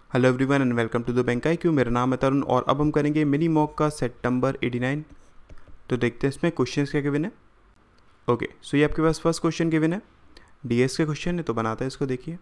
Hello everyone and welcome to the bank IQ। मेरा नाम है तरुण और अब हम करेंगे मिनी मॉक का सेट नंबर 89। तो देखते हैं इसमें क्वेश्चंस क्या गिवन है। ओके, सो ये आपके पास फर्स्ट क्वेश्चन गिवन है, डीएस का क्वेश्चन है, तो बनाते हैं इसको। देखिए,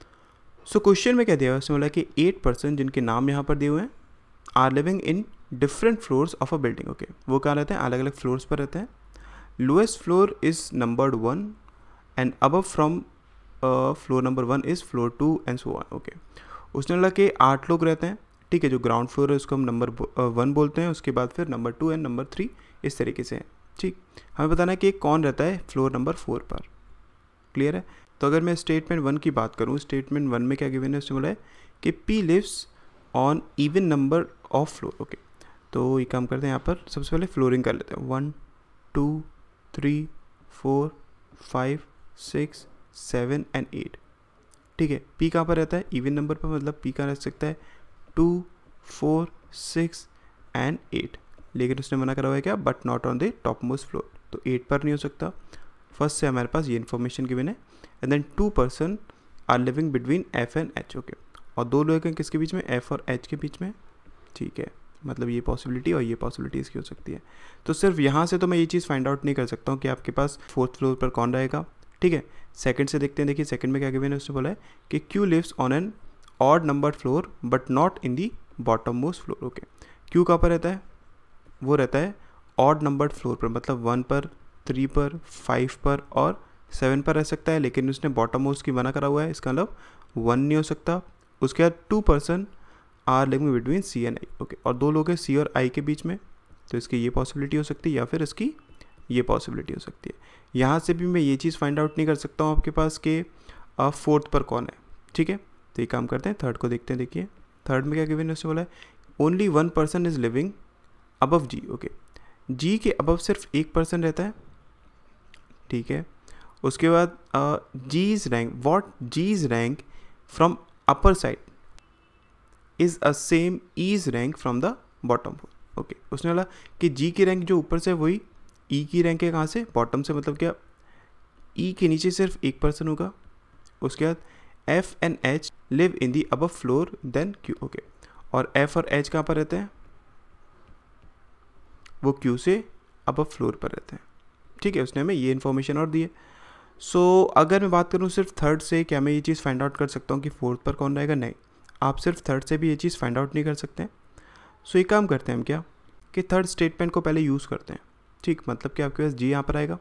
सो क्वेश्चन में क्या दिया हुआ है, उसमें बोला कि 8 पर्सन जिनके नाम यहाँ पर दिए हुए हैं are living in different floors of a building. Okay, वो कहाँ रहते हैं? अलग अलग फ्लोर्स पर रहते हैं। Lowest floor is numbered 1 and above from floor number 1 is floor 2 and so on. Okay, उसने बोला कि 8 लोग रहते हैं। ठीक है, जो ग्राउंड फ्लोर है उसको हम नंबर 1 बोलते हैं, उसके बाद फिर नंबर 2 एंड नंबर 3 इस तरीके से है। ठीक, हमें बताना है कि कौन रहता है फ्लोर नंबर 4 पर। क्लियर है? तो अगर मैं स्टेटमेंट 1 की बात करूँ, स्टेटमेंट 1 में क्या गिवन है, उसने बोला है कि P lives on even number of floor. Okay, तो ये काम करते हैं, यहाँ पर सबसे पहले फ्लोरिंग कर लेते हैं। 1 2 3 4 5 6 7 एंड 8। ठीक है, P कहाँ पर रहता है? इवन नंबर पर, मतलब P कहाँ रह सकता है? 2 4 6 एंड 8। लेकिन उसने मना करा हुआ है क्या? But not on the top most floor, तो 8 पर नहीं हो सकता। फर्स्ट से हमारे पास ये इन्फॉर्मेशन गिवन है। And then 2 person are living between F and H। Okay, और 2 लोग हैं किसके बीच में? F और H के बीच में। ठीक है, मतलब ये पॉसिबिलिटी और ये पॉसिबिलिटी इसकी हो सकती है। तो सिर्फ यहाँ से तो मैं ये चीज़ फाइंड आउट नहीं कर सकता हूँ कि आपके पास 4th फ्लोर पर कौन रहेगा। ठीक है, सेकंड से देखते हैं। देखिए, सेकंड में क्या गिवन है, उसने बोला है कि Q lives on an odd number floor but not in the bottom most floor. Okay, Q कहाँ पर रहता है? वो रहता है ऑड नंबर्ड फ्लोर पर, मतलब 1 पर, 3 पर, 5 पर और 7 पर रह सकता है। लेकिन उसने बॉटम मोस्ट की मना करा हुआ है, इसका मतलब 1 नहीं हो सकता। उसके बाद 2 person are living between C and I। Okay, और 2 लोग हैं C और I के बीच में, तो इसकी ये पॉसिबिलिटी हो सकती है या फिर इसकी ये पॉसिबिलिटी हो सकती है। यहाँ से भी मैं ये चीज़ फाइंड आउट नहीं कर सकता हूँ आपके पास कि 4th पर कौन है। ठीक है, तो ये काम करते हैं, थर्ड को देखते हैं। देखिए, थर्ड में क्या गिवन है, उसने बोला है only 1 person is living above G। Okay, G के अबव सिर्फ 1 पर्सन रहता है। ठीक है, उसके बाद G's rank, what G's rank from upper side is a same E's rank from the bottom. Okay, उसने बोला कि G की रैंक जो ऊपर से वही E की रैंक है कहाँ से? बॉटम से। मतलब क्या E के नीचे सिर्फ 1 पर्सन होगा। उसके बाद F and H live in the above floor then Q। Okay, और F और H कहाँ पर रहते हैं? वो Q से अबव फ्लोर पर रहते हैं। ठीक है, उसने हमें ये इन्फॉर्मेशन और दी है। सो अगर मैं बात करूँ सिर्फ थर्ड से, क्या मैं ये चीज़ फाइंड आउट कर सकता हूँ कि 4th पर कौन रहेगा? नहीं, आप सिर्फ थर्ड से भी ये चीज़ फाइंड आउट नहीं कर सकते हैं। सो ये काम करते हैं हम क्या कि थर्ड स्टेटमेंट को पहले यूज़ करते हैं। ठीक, मतलब कि आपके पास G यहाँ पर आएगा,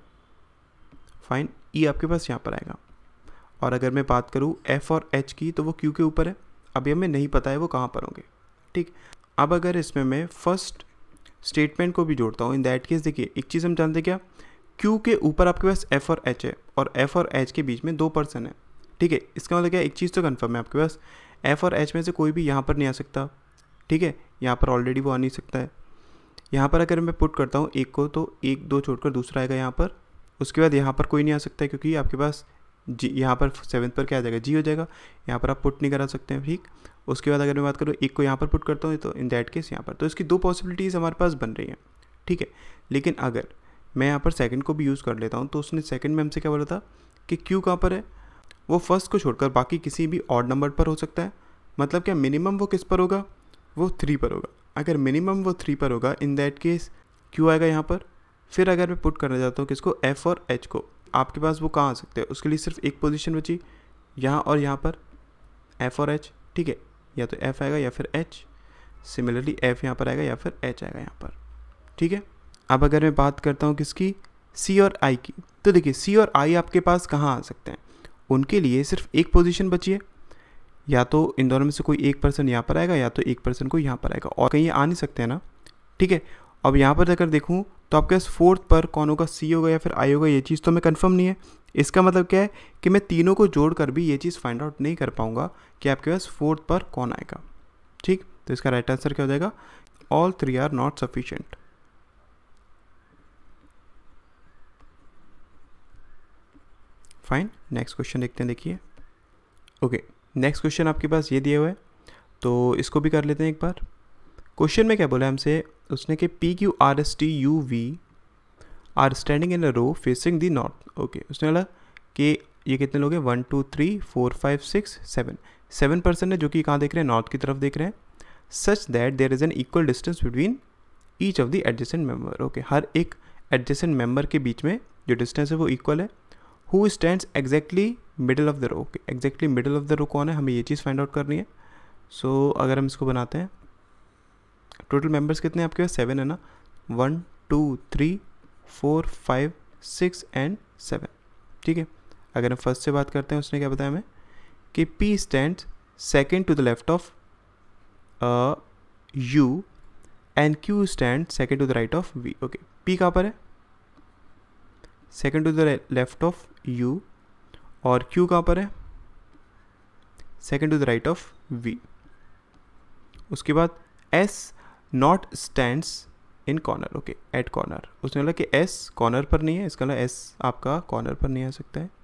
फाइन, E आपके पास यहाँ पर आएगा। और अगर मैं बात करूँ F और H की, तो वो Q के ऊपर है। अभी हमें नहीं पता है वो कहाँ पर होंगे। ठीक, अब अगर इसमें मैं फर्स्ट स्टेटमेंट को भी जोड़ता हूँ, इन दैट केस देखिए एक चीज़ हम जानते हैं क्या, Q के ऊपर आपके पास F और H है और F और H के बीच में 2 पर्सन है। ठीक है, इसका मतलब क्या, एक चीज़ तो कन्फर्म है, आपके पास F और H में से कोई भी यहाँ पर नहीं आ सकता। ठीक है, यहाँ पर ऑलरेडी वो आ नहीं सकता है। यहाँ पर अगर मैं पुट करता हूँ एक को, तो 1 2 छोड़कर दूसरा आएगा यहाँ पर। उसके बाद यहाँ पर कोई नहीं आ सकता है क्योंकि आपके पास G, यहाँ पर 7th पर क्या आ जाएगा? G हो जाएगा। यहाँ पर आप पुट नहीं करा सकते हैं। ठीक, उसके बाद अगर मैं बात करूँ एक को यहाँ पर पुट करता हूँ, तो इन दैट केस यहाँ पर, तो इसकी 2 पॉसिबिलिटीज़ हमारे पास बन रही हैं। ठीक है, लेकिन अगर मैं यहाँ पर सेकंड को भी यूज़ कर लेता हूँ, तो उसने सेकंड में हमसे क्या बोला था कि Q कहाँ पर है? वो फर्स्ट को छोड़कर बाकी किसी भी ऑड नंबर पर हो सकता है। मतलब क्या मिनिमम वो किस पर होगा? वो 3 पर होगा। अगर मिनिमम वो 3 पर होगा, इन दैट केस Q आएगा यहाँ पर। फिर अगर मैं पुट करना चाहता हूँ किसको? F और H को, आपके पास वो कहाँ आ सकते हैं? उसके लिए सिर्फ एक पोजीशन बची, यहाँ और यहाँ पर, F और H। ठीक है, या तो F आएगा या फिर H। सिमिलरली F यहाँ पर आएगा या फिर H आएगा यहाँ पर। ठीक है, अब अगर मैं बात करता हूँ किसकी? C और I की, तो देखिए C और I आपके पास कहाँ आ सकते हैं? उनके लिए सिर्फ एक पोजीशन बची है, या तो इन दोनों में से कोई एक पर्सन यहाँ पर आएगा या तो एक पर्सन को यहाँ पर आएगा, और कहीं आ नहीं सकते हैं ना। ठीक है, अब यहाँ पर अगर देखूँ तो आपके पास 4th पर कौन होगा? C होगा या फिर I होगा? ये चीज़ तो मैं कंफर्म नहीं है। इसका मतलब क्या है कि मैं तीनों को जोड़कर भी ये चीज़ फाइंड आउट नहीं कर पाऊंगा कि आपके पास 4th पर कौन आएगा। ठीक, तो इसका राइट आंसर क्या हो जाएगा? All 3 are not sufficient. Fine, next question देखते हैं। देखिए, ओके, नेक्स्ट क्वेश्चन आपके पास ये दिया हुआ है, तो इसको भी कर लेते हैं एक बार। क्वेश्चन में क्या बोला है हमसे, उसने कि PQRSTUV are standing in a row facing the north. Okay, उसने बोला कि ये कितने लोग हैं? 1 2 3 4 5 6 7, 7 पर्सन है जो कि कहाँ देख रहे हैं, नॉर्थ की तरफ देख रहे हैं, such that there is an equal distance between each of the adjacent member. Okay, हर एक एडजेसेंट मेंबर के बीच में जो डिस्टेंस है वो इक्वल है। Who stands exactly middle of the row. Okay, exactly middle of the row कौन है, हमें ये चीज़ फाइंड आउट करनी है। सो अगर हम इसको बनाते हैं, टोटल मेंबर्स कितने हैं आपके पास, 7 है ना, 1 2 3 4 5 6 एंड 7। ठीक है, अगर हम फर्स्ट से बात करते हैं, उसने क्या बताया हमें कि P stand second to the left of U and Q stand second to the right of V। Okay, P कहाँ पर है, second to the left of U, और Q कहाँ पर है, second to the right of V। उसके बाद S not stands in corner. Okay, at corner, उसने बोला कि S कॉर्नर पर नहीं है, इसका मतलब S आपका कॉर्नर पर नहीं आ सकता है।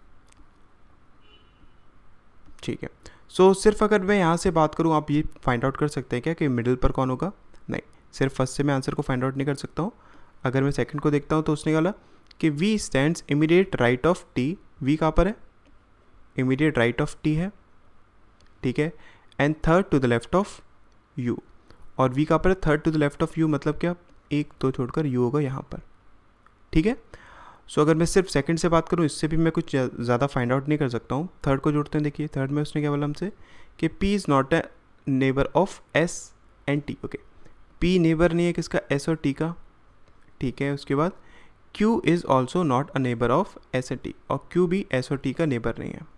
ठीक है, सो सिर्फ अगर मैं यहाँ से बात करूँ, आप ये फाइंड आउट कर सकते हैं क्या कि मिडिल पर कौन होगा, नहीं, सिर्फ फर्स्ट से मैं आंसर को फाइंड आउट नहीं कर सकता हूँ। अगर मैं सेकंड को देखता हूँ तो उसने बोला कि V stands immediate right of T। V कहाँ पर है, इमीडिएट राइट ऑफ T है, ठीक है, and third to the left of U, और V कहाँ पर है, third to the left of U, मतलब क्या, 1 2 छोड़कर U होगा यहाँ पर। ठीक है, सो अगर मैं सिर्फ सेकंड से बात करूँ, इससे भी मैं कुछ ज़्यादा फाइंड आउट नहीं कर सकता हूँ। थर्ड को जोड़ते हैं, देखिए थर्ड में उसने क्या बोला हमसे कि P is not a neighbour of S and T। Okay, P neighbour नहीं है किसका, S और T का। ठीक है, उसके बाद Q is also not a neighbour of S and T, और Q भी S और T का नेबर नहीं है।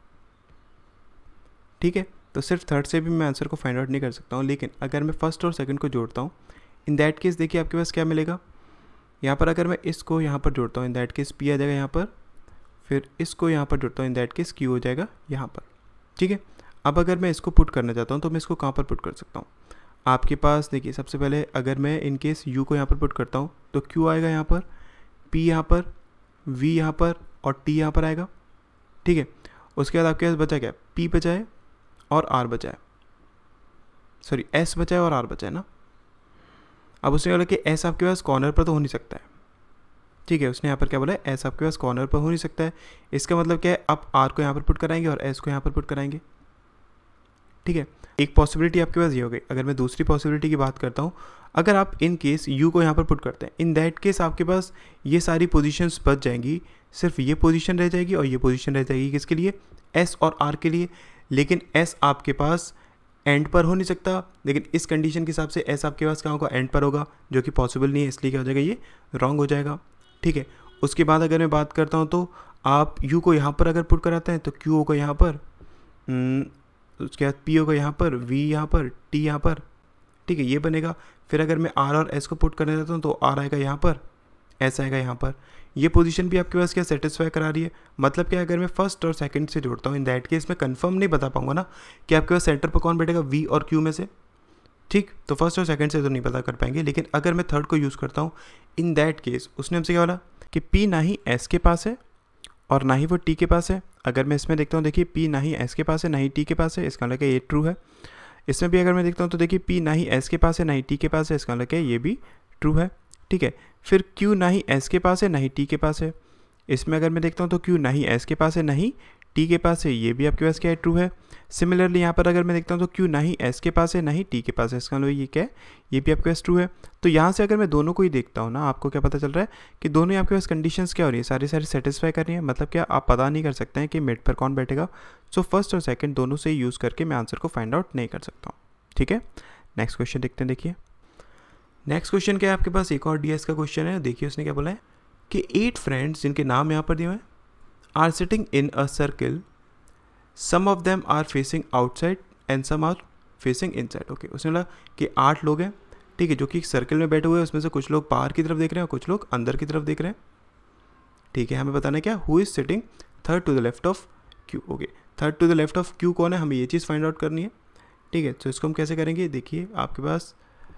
ठीक है, तो सिर्फ थर्ड से भी मैं आंसर को फाइंड आउट नहीं कर सकता हूँ। लेकिन अगर मैं फर्स्ट और सेकंड को जोड़ता हूँ, इन दैट केस देखिए आपके पास क्या मिलेगा, यहाँ पर अगर मैं इसको यहाँ पर जोड़ता हूँ, इन दैट केस P आ जाएगा यहाँ पर, फिर इसको यहाँ पर जोड़ता हूँ, इन दैट केस Q हो जाएगा यहाँ पर। ठीक है, अब अगर मैं इसको पुट करना चाहता हूँ तो मैं इसको कहाँ पर पुट कर सकता हूँ, आपके पास देखिए सबसे पहले अगर मैं इन केस U को यहाँ पर पुट करता हूँ तो Q आएगा यहाँ पर, P यहाँ पर, V यहाँ पर, और T यहाँ पर आएगा। ठीक है, उसके बाद आपके पास बचा क्या, P बचा है और R बचा है, सॉरी S बचा है और R बचा है ना। अब उसने बोला कि S आपके पास कॉर्नर पर तो हो नहीं सकता है। ठीक है, उसने यहाँ पर क्या बोला है, S आपके पास कॉर्नर पर हो नहीं सकता है। इसका मतलब क्या है, आप R को यहाँ पर पुट कराएंगे और S को यहाँ पर पुट कराएंगे। ठीक है, एक पॉसिबिलिटी आपके पास ये हो गई। अगर मैं दूसरी पॉसिबिलिटी की बात करता हूँ, अगर आप इन केस U को यहाँ पर पुट करते हैं, इन दैट केस आपके पास ये सारी पोजीशंस बच जाएंगी, सिर्फ ये पोजीशन रह जाएगी और ये पोजीशन रह जाएगी, किसके लिए, S और R के लिए। लेकिन S आपके पास एंड पर हो नहीं सकता, लेकिन इस कंडीशन के हिसाब से S आपके पास कहाँ होगा, एंड पर होगा, जो कि पॉसिबल नहीं है, इसलिए क्या हो जाएगा, ये रॉन्ग हो जाएगा। ठीक है, उसके बाद अगर मैं बात करता हूँ तो आप U को यहाँ पर अगर पुट कराते हैं तो Q होगा यहाँ पर, उसके बाद P होगा यहाँ पर, V यहाँ पर, T यहाँ पर। ठीक है, ये बनेगा। फिर अगर मैं R और S को पुट करना चाहता हूँ तो R आएगा यहाँ पर, S आएगा यहाँ पर। ये पोजीशन भी आपके पास क्या सेटिस्फाई करा रही है, मतलब क्या, अगर मैं फर्स्ट और सेकंड से जोड़ता हूँ, इन दैट केस मैं कंफर्म नहीं बता पाऊंगा ना कि आपके पास सेंटर पर कौन बैठेगा, V और Q में से। ठीक, तो फर्स्ट और सेकंड से तो नहीं पता कर पाएंगे, लेकिन अगर मैं थर्ड को यूज़ करता हूँ, इन दैट केस उसने हमसे क्या बोला कि P ना ही S के पास है और ना ही वो T के पास है। अगर मैं इसमें देखता हूँ, देखिए P ना ही S के पास है ना ही T के पास है, इसका मतलब ये ट्रू है। इसमें भी अगर मैं देखता हूँ तो देखिए P ना ही S के पास है ना ही T के पास है, इसका मतलब ये भी ट्रू है। ठीक है, फिर Q ना ही S के पास है ना ही T के पास है। इसमें अगर मैं देखता हूँ तो Q ना ही S के पास है ना ही T के पास है, ये भी आपके पास क्या है, ट्रू है। सिमिलरली यहाँ पर अगर मैं देखता हूँ तो Q ना ही S के पास है ना ही T के पास है, इसका मतलब ये क्या है, ये भी आपके पास ट्रू है। तो यहाँ से अगर मैं दोनों को ही देखता हूँ ना, आपको क्या पता चल रहा है कि दोनों ही आपके पास कंडीशंस क्या हो रही है, सारी सेटिस्फाई कर रही है। मतलब क्या, आप पता नहीं कर सकते हैं कि मिड पर कौन बैठेगा। सो फर्स्ट और सेकंड दोनों से यूज़ करके मैं आंसर को फाइंड आउट नहीं कर सकता हूँ। ठीक है, नेक्स्ट क्वेश्चन देखते हैं। देखिए नेक्स्ट क्वेश्चन क्या है आपके पास, एक और DS का क्वेश्चन है। देखिए उसने क्या बोला है कि 8 फ्रेंड्स जिनके नाम यहाँ पर दिए हुए हैं are sitting in a circle, some of them are facing outside and some are facing inside. Okay, उसने बोला कि 8 लोग हैं, ठीक है, जो कि एक सर्किल में बैठे हुए हैं, उसमें से कुछ लोग बाहर की तरफ देख रहे हैं और कुछ लोग अंदर की तरफ देख रहे हैं। ठीक है, हमें बताना है क्या, who is sitting third to the left of Q। Okay, third to the left of Q कौन है, हमें ये चीज़ फाइंड आउट करनी है। ठीक है, तो इसको हम कैसे करेंगे, देखिए आपके पास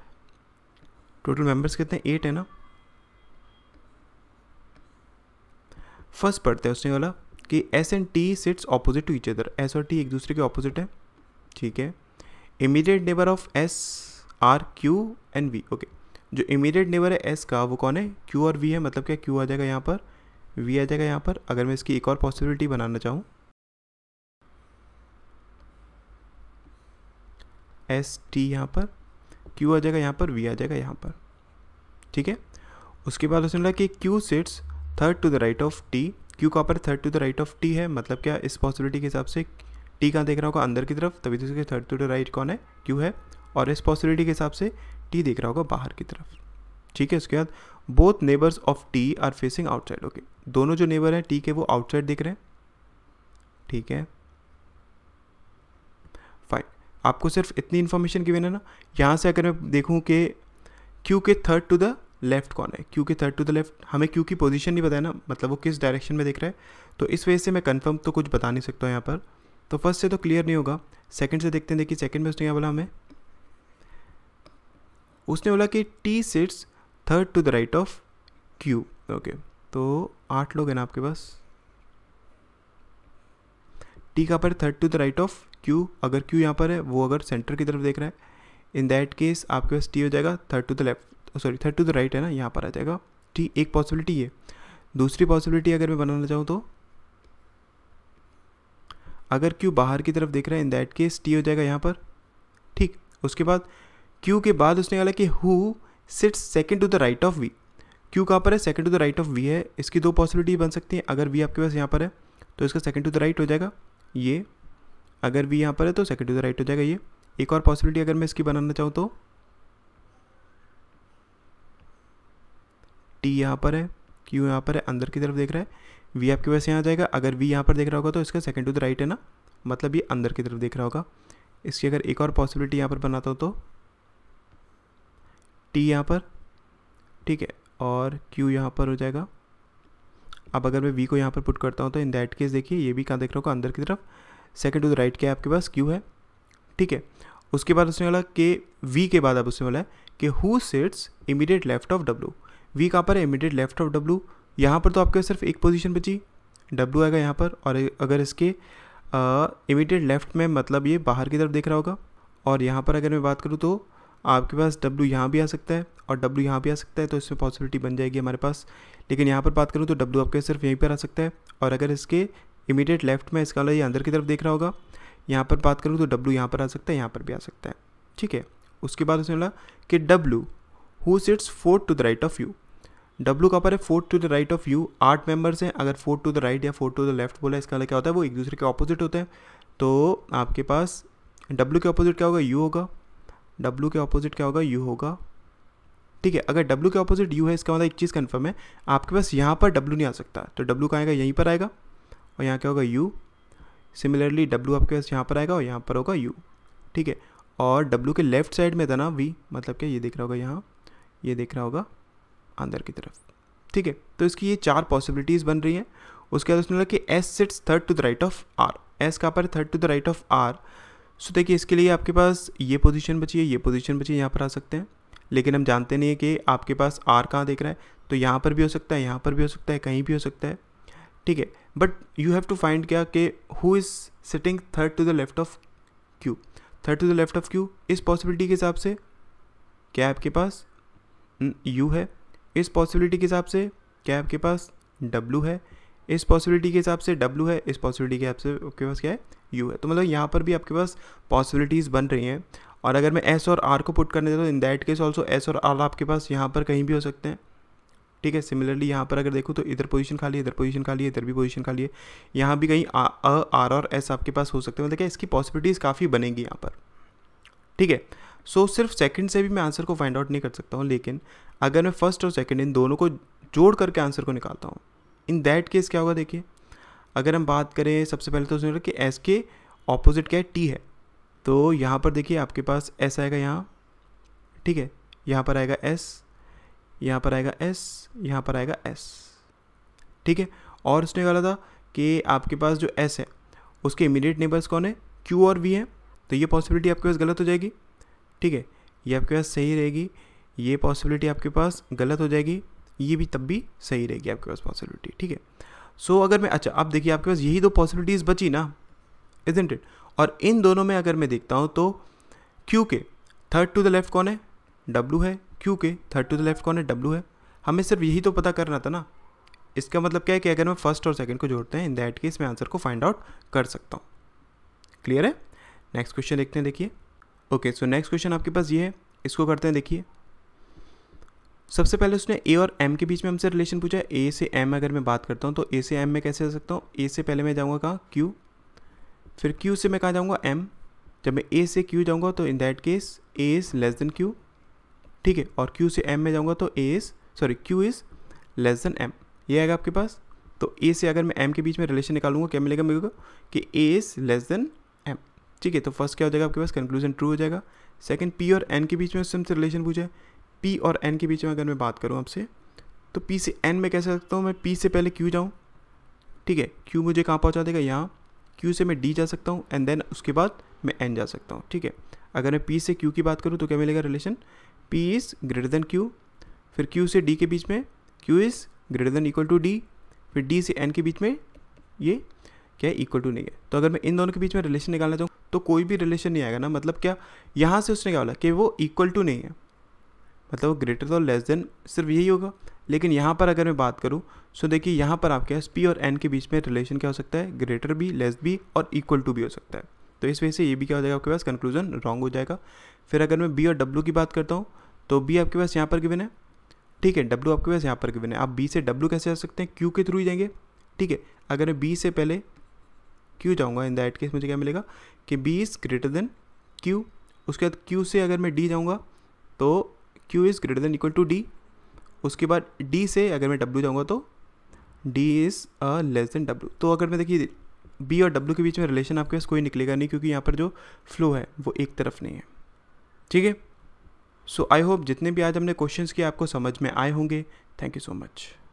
टोटल मेंबर्स कितने, 8 है ना। फर्स्ट पढ़ते हैं, उसने बोला कि S and T sits opposite to each other, S और T एक दूसरे के ऑपोजिट है। ठीक है, immediate neighbour of S are Q and V। Okay, जो इमीडिएट नेबर है S का वो कौन है, Q और V है। मतलब क्या, Q आ जाएगा यहाँ पर, V आ जाएगा यहाँ पर। अगर मैं इसकी एक और पॉसिबिलिटी बनाना चाहूँ, एस टी यहाँ पर, क्यू आ जाएगा यहाँ पर, वी आ जाएगा यहाँ पर, ठीक है। उसके बाद उसने बोला कि Q sits third to the right of T, Q कहाँ पर third to the right of T है, मतलब क्या इस पॉसिबिलिटी के हिसाब से टी कहाँ देख रहा होगा अंदर की तरफ, तभी तो इसके थर्ड टू द राइट कौन है, क्यू है, और इस पॉसिबिलिटी के हिसाब से टी देख रहा होगा बाहर की तरफ, ठीक है। उसके बाद both neighbours of T are facing outside, okay, दोनों जो नेबर हैं टी के वो आउटसाइड दिख रहे हैं, ठीक है, फाइन। आपको सिर्फ इतनी इन्फॉर्मेशन गिवन है ना, यहाँ से अगर मैं देखूँ कि क्यू के थर्ड टू द लेफ्ट कौन है, क्यू के थर्ड टू द लेफ्ट, हमें क्यू की पोजीशन नहीं बताया ना, मतलब वो किस डायरेक्शन में दिख रहा है, तो इस वजह से मैं कंफर्म तो कुछ बता नहीं सकता हूँ यहाँ पर। तो फर्स्ट से तो क्लियर नहीं होगा, सेकंड से देखते हैं। देखिए सेकंड में उसने क्या बोला हमें, उसने बोला कि T sits third to the right of Q, okay, तो 8 लोग हैं ना आपके पास, टी का पर third to the right of Q, अगर क्यू यहाँ पर है, वो अगर सेंटर की तरफ देख रहा है, इन दैट केस आपके पास टी हो जाएगा third to the left, sorry third to the right है ना, यहाँ पर आ जाएगा टी, एक पॉसिबिलिटी है। दूसरी पॉसिबिलिटी अगर मैं बनाना चाहूँ तो अगर क्यू बाहर की तरफ देख रहा है, इन दैट केस टी हो जाएगा यहाँ पर, ठीक। उसके बाद क्यू के बाद उसने कहा कि who sits second to the right of V, Q कहाँ पर है, second to the right of V है, इसकी दो पॉसिबिलिटी बन सकती हैं, अगर वी आपके पास यहाँ पर है तो इसका सेकंड टू द राइट हो जाएगा ये, अगर वी यहाँ पर है तो सेकंड टू द राइट हो जाएगा ये। एक और पॉसिबिलिटी अगर मैं इसकी बनाना चाहूँ तो टी यहाँ पर है, क्यू यहाँ पर है, अंदर की तरफ देख रहा है, वी आपके पास यहाँ आ जाएगा, अगर वी यहाँ पर देख रहा होगा तो इसका सेकंड टू द राइट है ना, मतलब ये अंदर की तरफ देख रहा होगा। इसकी अगर एक और पॉसिबिलिटी यहाँ पर बनाता हूँ तो टी यहाँ पर, ठीक है, और क्यू यहाँ पर हो जाएगा। अब अगर मैं वी को यहाँ पर पुट करता हूँ तो इन दैट केस देखिए ये भी कहाँ देख रहा होगा, अंदर की तरफ, सेकंड टू द राइट क्या है आपके पास, क्यू है, ठीक है। उसके बाद उसने बोला कि वी के बाद अब उसने बोला कि who sits immediate left of W, V कहाँ पर है, इमीडिएट लेफ्ट ऑफ डब्ल्यू, यहाँ पर तो आपके सिर्फ एक पोजीशन बची, डब्ल्यू आएगा यहाँ पर, और अगर इसके इमीडिएट लेफ्ट में मतलब ये बाहर की तरफ देख रहा होगा, और यहाँ पर अगर मैं बात करूँ तो आपके पास डब्ल्यू यहाँ भी आ सकता है और डब्ल्यू यहाँ भी आ सकता है, तो इसमें पॉसिबिलिटी बन जाएगी हमारे पास। लेकिन यहाँ पर बात करूँ तो डब्ल्यू आपके सिर्फ यहीं पर आ सकता है, और अगर इसके इमीडिएट लेफ्ट में इसका ये अंदर की तरफ देख रहा होगा, यहाँ पर बात करूँ तो डब्ल्यू यहाँ पर आ सकता है, यहाँ पर भी आ सकता है, ठीक है। उसके बाद उसने बोला कि W who sits fourth to the right of U, W का पर है fourth to the right of U, 8 members हैं, अगर फोर्थ टू द राइट या फोर्थ टू द लेफ्ट बोला इसका क्या होता है, वो एक दूसरे के ऑपोजिट होते हैं, तो आपके पास डब्ल्यू के ऑपोजिट क्या होगा, यू होगा, डब्ल्यू के ऑपोजिट क्या होगा, यू होगा, ठीक है। अगर डब्ल्यू के ऑपोजिट यू है, इसका मतलब एक चीज़ कंफर्म है, आपके पास यहाँ पर डब्ल्यू नहीं आ सकता, तो डब्ल्यू कहाँ आएगा, यहीं पर आएगा, और यहाँ क्या होगा, यू। सिमिलरली डब्ल्यू आपके पास यहाँ पर आएगा और यहाँ पर होगा यू, ठीक है। और डब्ल्यू के लेफ्ट साइड में था ना वी, मतलब क्या ये देख रहा होगा यहाँ, ये देख रहा होगा अंदर की तरफ, ठीक है। तो इसकी ये 4 पॉसिबिलिटीज़ बन रही हैं। उसके बाद उसने बोला कि S sits third to the right of R, S कहाँ पर third to the right of R, so देखिए इसके लिए आपके पास ये पोजीशन बची है, ये पोजीशन बची है, यहाँ पर आ सकते हैं, लेकिन हम जानते नहीं है कि आपके पास आर कहाँ देख रहा है, तो यहाँ पर भी हो सकता है, यहाँ पर भी हो सकता है, कहीं भी हो सकता है, ठीक है। But you have to find क्या कि who is sitting third to the left of Q, third to the left of Q, इस पॉसिबिलिटी के हिसाब से क्या आपके पास यू है, इस पॉसिबिलिटी के हिसाब से क्या आपके पास डब्ल्यू है, इस पॉसिबिलिटी के हिसाब से डब्ल्यू है, इस पॉसिबिलिटी के हिसाब से आपके पास क्या है, यू है। तो मतलब यहाँ पर भी आपके पास पॉसिबिलिटीज़ बन रही हैं। और अगर मैं एस और आर को पुट करने देता हूँ, in that case also S और आर आपके पास यहाँ पर कहीं भी हो सकते हैं, ठीक है। सिमिलरली यहाँ पर अगर देखूँ तो इधर पोजीशन खाली है, इधर पोजीशन खाली है, इधर भी पोजीशन खाली है, यहाँ भी कहीं आर और एस आपके पास हो सकते हैं, मतलब क्या इसकी पॉसिबिलिटीज़ काफ़ी बनेगी यहाँ पर, ठीक है। सो सिर्फ सेकंड से भी मैं आंसर को फाइंड आउट नहीं कर सकता हूँ, लेकिन अगर मैं फर्स्ट और सेकंड इन दोनों को जोड़ करके आंसर को निकालता हूँ, इन दैट केस क्या होगा, देखिए अगर हम बात करें सबसे पहले तो उसने कि एस के ऑपोजिट क्या है, टी है, तो यहाँ पर देखिए आपके पास एस आएगा यहाँ, ठीक है, यहाँ पर आएगा एस, यहाँ पर आएगा एस, यहाँ पर आएगा एस, ठीक है। और उसने बोला था कि आपके पास जो एस है उसके इमीडिएट नेबर्स कौन है, क्यू और वी है, तो ये पॉसिबिलिटी आपके पास गलत हो जाएगी, ठीक है, ये आपके पास सही रहेगी, ये पॉसिबिलिटी आपके पास गलत हो जाएगी, ये भी तब भी सही रहेगी आपके पास पॉसिबिलिटी, ठीक है। सो अगर मैं अच्छा अब देखिए आपके पास यही 2 पॉसिबिलिटीज़ बची ना, इजंट इट, और इन दोनों में अगर मैं देखता हूँ तो क्यू के थर्ड टू द लेफ्ट कौन है, डब्ल्यू है, क्यू के थर्ड टू द लेफ्ट कौन है, डब्ल्यू है, हमें सिर्फ यही तो पता करना था ना। इसका मतलब क्या है कि अगर मैं फर्स्ट और सेकंड को जोड़ते हैं, इन दैट केस मैं आंसर को फाइंड आउट कर सकता हूँ। क्लियर है। नेक्स्ट क्वेश्चन देखते हैं, देखिए ओके, सो नेक्स्ट क्वेश्चन आपके पास ये है, इसको करते हैं। देखिए सबसे पहले उसने ए और एम के बीच में हमसे रिलेशन पूछा है। ए से एम अगर मैं बात करता हूँ तो ए से एम में कैसे जा सकता हूँ, ए से पहले मैं जाऊँगा कहाँ, क्यू, फिर क्यू से मैं कहाँ जाऊँगा, एम। जब मैं ए से क्यू जाऊँगा तो in that case A is less than Q, ठीक है, और क्यू से एम में जाऊँगा तो Q is less than M, ये आएगा आपके पास। तो ए से अगर मैं एम के बीच में रिलेशन निकालूंगा क्या मिलेगा मेरे को, कि A is less than M, ठीक है। तो फर्स्ट क्या हो जाएगा आपके पास, कंक्लूजन ट्रू हो जाएगा। सेकंड, पी और एन के बीच में उससे हमसे रिलेशन पूछा है। पी और एन के बीच में अगर मैं बात करूँ आपसे, तो पी से एन में कैसे सकता हूँ, मैं पी से पहले क्यू जाऊँ, ठीक है, क्यू मुझे कहाँ पहुँचा देगा, यहाँ। क्यू से मैं डी जा सकता हूँ एंड देन उसके बाद मैं एन जा सकता हूँ, ठीक है। अगर मैं पी से क्यू की बात करूँ तो क्या मिलेगा relation, P is greater than Q, फिर क्यू से डी के बीच में Q is greater than equal to D, फिर डी से एन के बीच में ये क्या है, इक्वल टू नहीं है। तो अगर मैं इन दोनों के बीच में रिलेशन निकालना चाहूँ तो कोई भी रिलेशन नहीं आएगा ना, मतलब क्या, यहाँ से उसने क्या बोला कि वो इक्वल टू नहीं है, मतलब वो ग्रेटर और लेस देन सिर्फ यही होगा। लेकिन यहाँ पर अगर मैं बात करूँ सो देखिए यहाँ पर आपके पास पी और एन के बीच में रिलेशन क्या हो सकता है, ग्रेटर भी, लेस भी और इक्वल टू भी हो सकता है। तो इस वजह से ये भी क्या हो जाएगा आपके पास, कंक्लूजन रॉन्ग हो जाएगा। फिर अगर मैं बी और डब्ल्यू की बात करता हूँ तो बी आपके पास यहाँ पर गिवन है, ठीक है, डब्ल्यू आपके पास यहाँ पर गिवन है। आप बी से डब्ल्यू कैसे जा सकते हैं, क्यू के थ्रू ही जाएंगे, ठीक है। अगर मैं बी से पहले क्यू जाऊँगा इन दैट केस मुझे क्या मिलेगा कि B is greater than Q. उसके बाद क्यू से अगर मैं डी जाऊँगा तो Q is greater than equal to D. उसके बाद डी से अगर मैं डब्ल्यू जाऊँगा तो D is less than W. तो अगर मैं देखिए बी और डब्ल्यू के बीच में रिलेशन आपके पास कोई निकलेगा नहीं, क्योंकि यहाँ पर जो फ्लो है वो एक तरफ नहीं है, ठीक है। सो आई होप जितने भी आज हमने क्वेश्चंस किए आपको समझ में आए होंगे। Thank you so much.